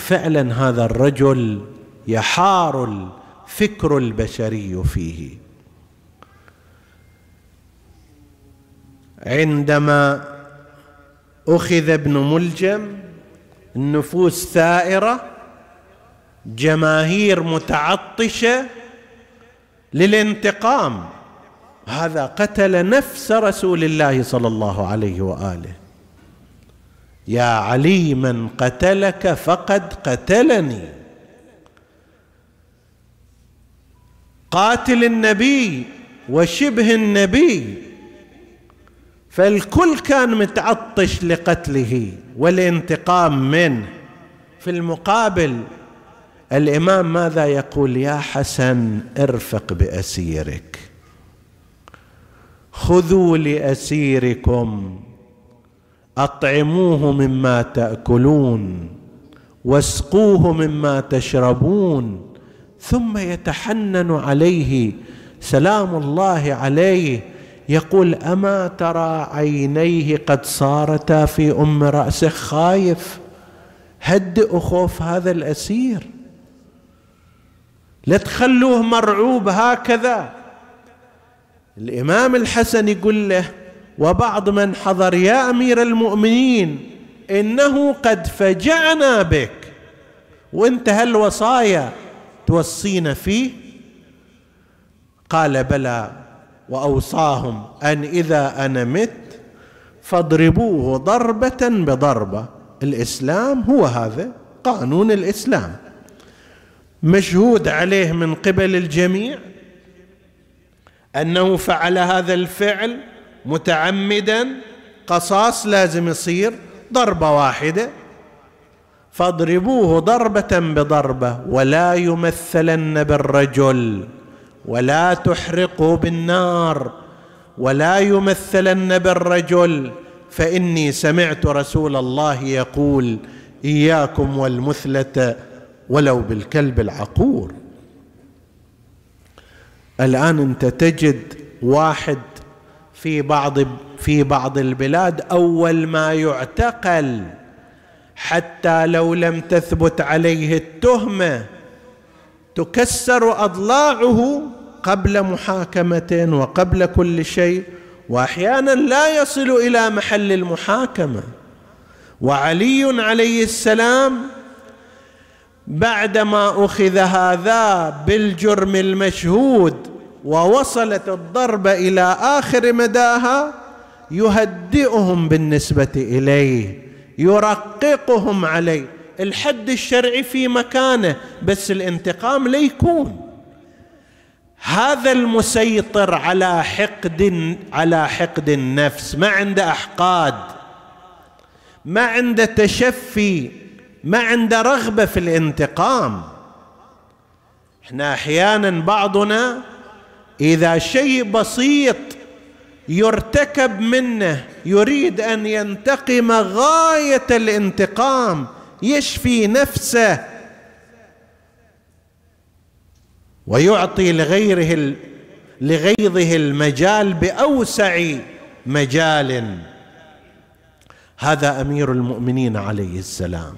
فعلا هذا الرجل يحار الفكر البشري فيه. عندما أخذ ابن ملجم النفوس ثائرة، جماهير متعطشة للانتقام، هذا قتل نفس رسول الله صلى الله عليه وآله. يا علي من قتلك فقد قتلني. قاتل النبي وشبه النبي، فالكل كان متعطش لقتله والانتقام منه. في المقابل الإمام ماذا يقول؟ يا حسن ارفق بأسيرك، خذوا لأسيركم أطعموه مما تأكلون واسقوه مما تشربون. ثم يتحنن عليه سلام الله عليه، يقول أما ترى عينيه قد صارتا في رأسه؟ خايف، هدئوا خوف هذا الأسير، لا تخلوه مرعوب هكذا. الإمام الحسن يقول له وبعض من حضر: يا أمير المؤمنين إنه قد فجعنا بك، وانت هالوصايا توصينا فيه؟ قال: بلى، وأوصاهم أن إذا أنا مت فاضربوه ضربة بضربة. الإسلام هو هذا، قانون الإسلام مشهود عليه من قبل الجميع أنه فعل هذا الفعل متعمدا، قصاص لازم يصير ضربة واحدة، فاضربوه ضربة بضربة، ولا يمثلن بالرجل، ولا تحرقوا بالنار، ولا يمثلن بالرجل، فإني سمعت رسول الله يقول: إياكم والمثلة ولو بالكلب العقور. الآن أنت تجد واحد في بعض البلاد أول ما يعتقل حتى لو لم تثبت عليه التهمة تكسر أضلاعه قبل محاكمة وقبل كل شيء، وأحيانا لا يصل إلى محل المحاكمة. وعلي عليه السلام بعدما أخذ هذا بالجرم المشهود ووصلت الضربة إلى آخر مداها، يهدئهم بالنسبة إليه، يرققهم عليه. الحد الشرعي في مكانه، بس الانتقام لا يكون. هذا المسيطر على حقد النفس، ما عنده أحقاد، ما عنده تشفي، ما عنده رغبة في الانتقام. احنا احيانا بعضنا إذا شيء بسيط يرتكب منه يريد أن ينتقم غاية الانتقام، يشفي نفسه ويعطي لغيظه المجال بأوسع مجال. هذا أمير المؤمنين عليه السلام.